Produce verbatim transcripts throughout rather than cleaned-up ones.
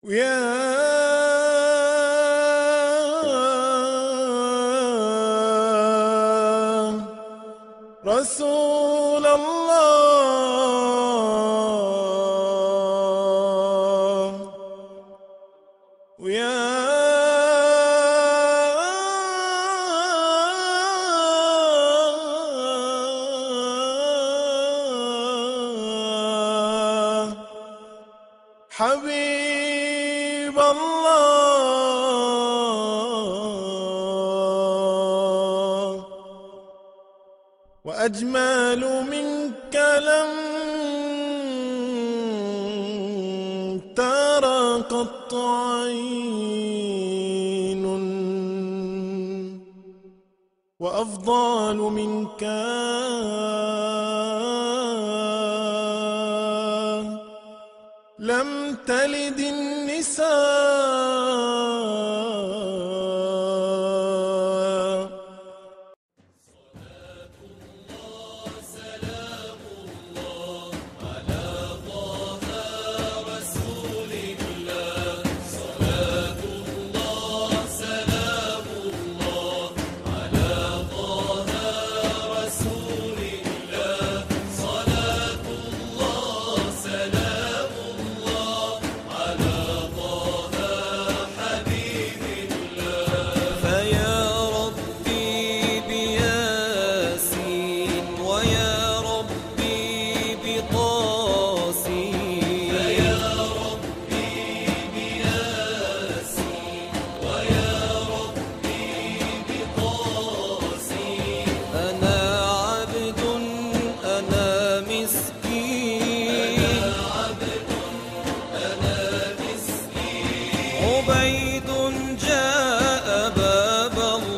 ويا رسول الله ويا حبيب الله وأجمل منك لم ترى قط عين وأفضل منك لم تلد النساء. صلاة الله سلام الله على طه رسول الله. صلاة الله سلام الله على طه رسول الله. صلاة الله سلام الله على طه حبيب الله. فيا ربي بياسين ويا ربي بطاسين. فيا ربي بياسين ويا ربي بطاسين. أنا عبد أنا مسكين. أنا عبد أنا مسكين. عبيد جاء باب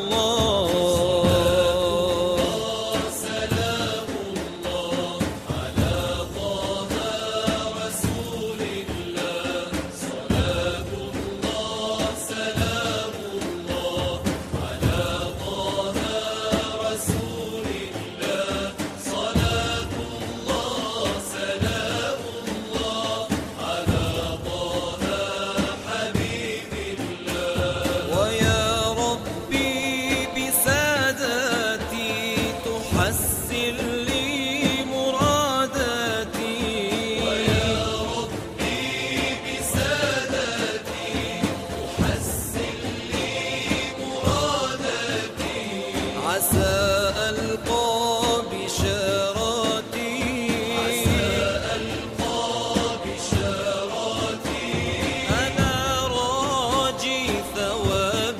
الله. سلام الله على طه رسول الله. صلاة الله سلام الله على طه رسول الله. صلاة الله سلام الله على طه حبيب الله. ويا ربي بساداتي تحسن لي مراداتي. ويا ربي بساداتي تحسن لي مراداتي. عسى ألقى بشاراتي. عسى ألقى بشاراتي. أنا راجي ثواب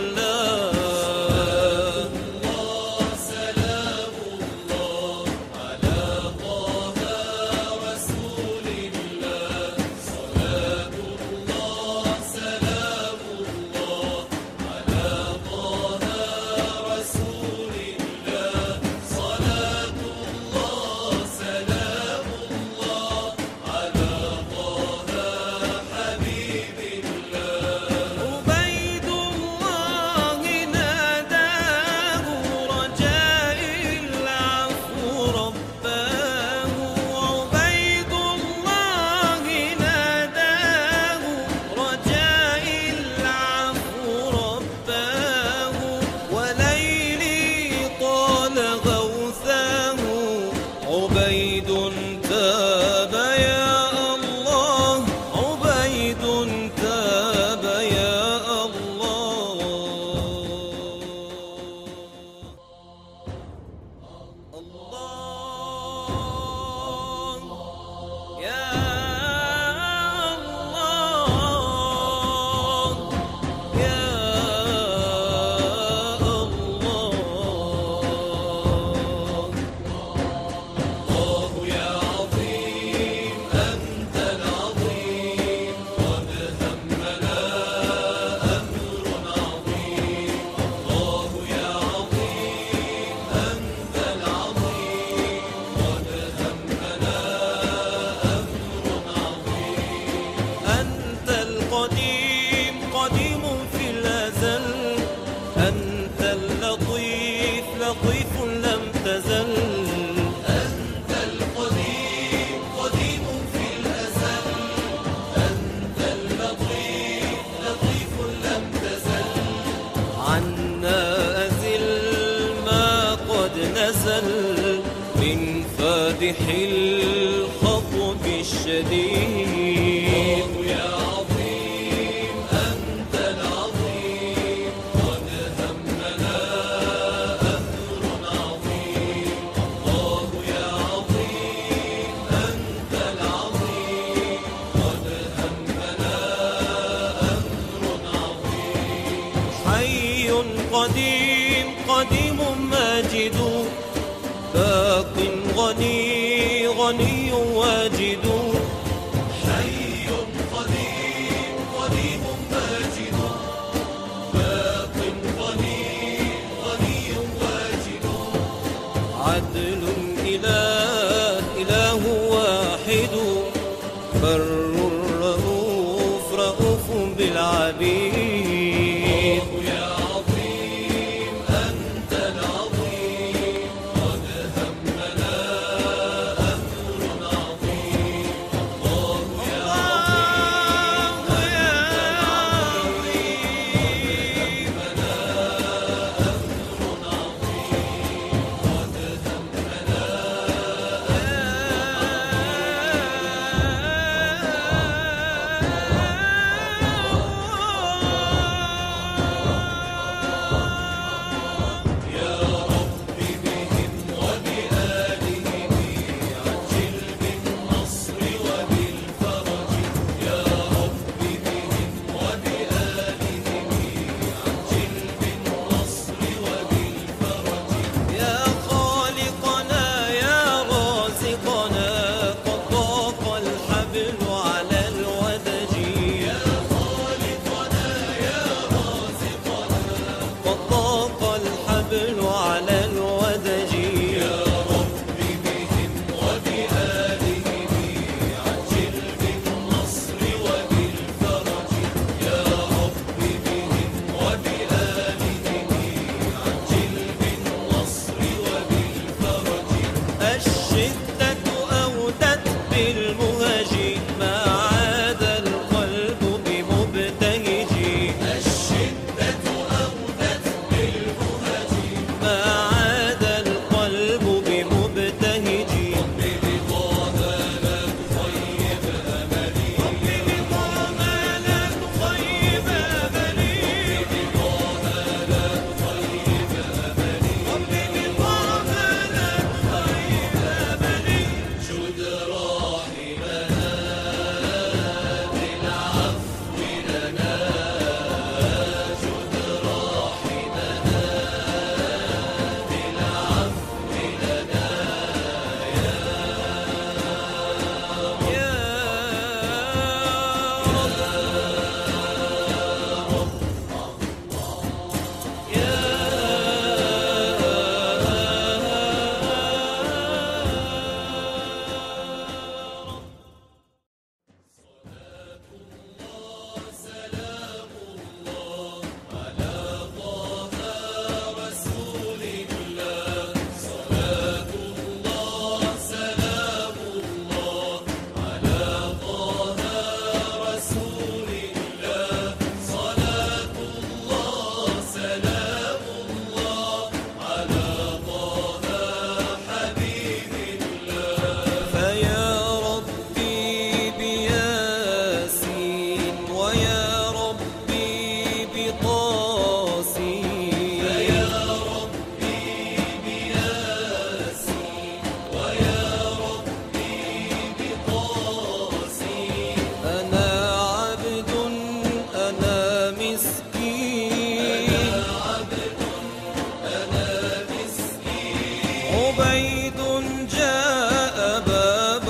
الله. سلام الله على طه رسول الله. صلاة الله سلام الله على طه رسول الله. صلاة الله سلام الله على طه حبيب الله. عبيد الله ناداه رجاء العفو رباه. عبيد الله ناداه رجاء العفو رباه. وليلي طال غوثاه. عبيد تاب يا الله. عبيد تاب يا الله. الله يا الله يا الله. الله يا عظيم أنت العظيم. وابهم فاتح الخطب الشديد يا عظيم أنت العظيم قد همنا أمر عظيم الله يا عظيم أنت العظيم قد همنا أمر عظيم حي قديم قديم ماجد باق غني غني واجد حي قديم قديم ماجد باق غني غني واجد عدل إله إله واحد بر رؤوف رؤوف بالعبيد يا عظيم أنت العظيم قد همنا أمر عظيم الله يا عظيم همنا أمر عظيم قد همنا يا رب بهم وبآلهم عجل بالنصر وبالفرج يا رب بهم وبآلهم عجل بالنصر وبالفرج يا خالقنا يا رازقنا قد ضاق الحبل على الودج يا خالقنا يا رازقنا قد ضاق الحبل على الودج يا رب بهم وبآلهم عجل بالنصر وبالفرج يا رب بهم وبآلهم عجل بالنصر وبالفرج الشدة أودت بالمهج ما عاد القلب بمبتهج الشدة أودت بالمهج ما عاد القلب بمبتهج برضاها لا تخيب أملي برضاها لا تخيب أملي برضاها لا تخيب أملي برضاها لا تخيب أملي جد راحمنا بالعفو لنا جد راحمنا بالعفو لنا يا رب يا رب سلام الله على طه رسول الله صلاة الله سلام الله على طه رسول الله صلاة الله سلام الله على طه حبيب الله فيا ربي بياسين ويا ربي بطاسين يا ربي بياسين ويا ربي بطاسين أنا عبد أنا مسكين عبد أنا مسكين عبيد جاء باب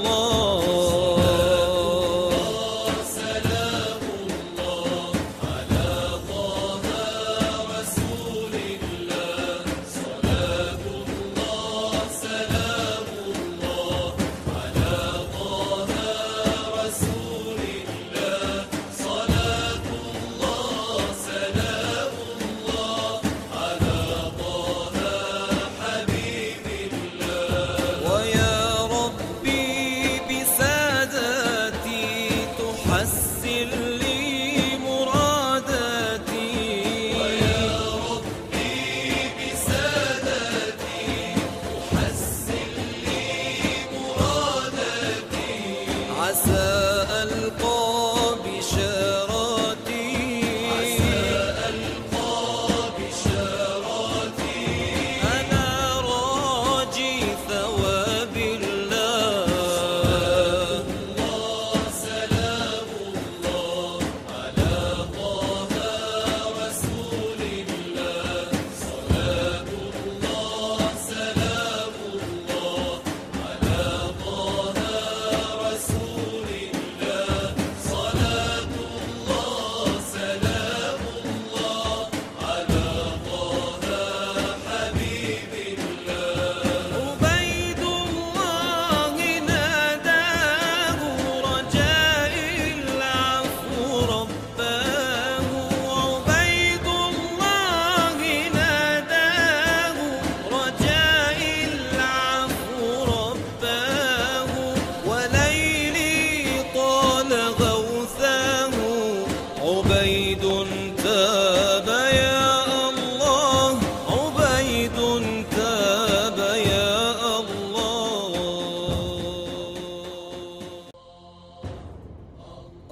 الله سلام الله على طه رسول الله صلاة الله سلام الله على طه رسول الله صلاة الله سلام الله على طه حبيب الله ويا ربي بساداتي تحسن لي مراداتي ويا ربي بسادتي حسن لي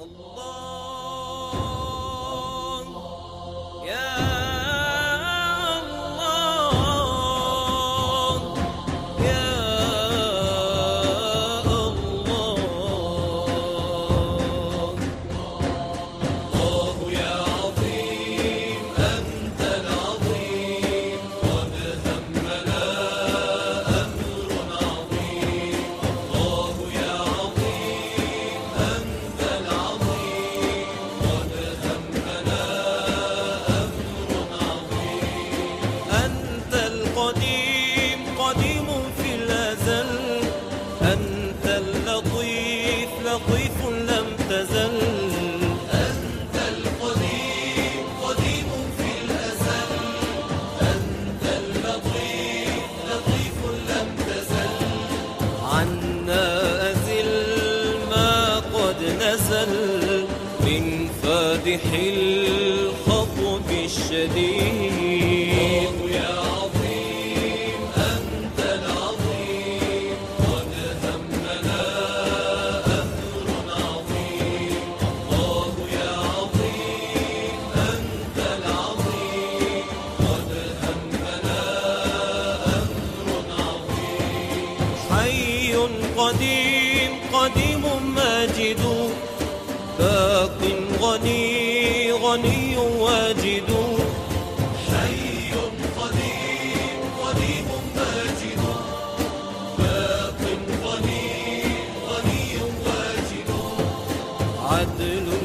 لطيف لم تزل. أنت القديم قديم في الأزل، أنت اللطيف لطيف لم تزل. عنا أزل ما قد نزل من فادح الخطب الشديد. يا عظيم أنت العظيم، قد همنا أمر عظيم. الله يا عظيم أنت العظيم، قد همنا أمر عظيم. حي قديم قديم ماجد، باق غني غني واجد. حي قديم قديم ماجد، باق غني غني واجد. عدل